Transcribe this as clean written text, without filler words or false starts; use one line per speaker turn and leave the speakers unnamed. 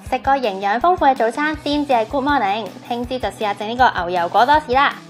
食個營養豐富嘅早餐先至係 Good Morning。聽朝就試下整呢個牛油果多士啦〜